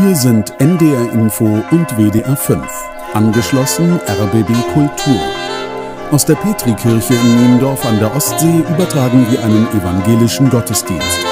Hier sind NDR Info und WDR 5. Angeschlossen RBB Kultur. Aus der Petrikirche in Niendorf an der Ostsee übertragen wir einen evangelischen Gottesdienst.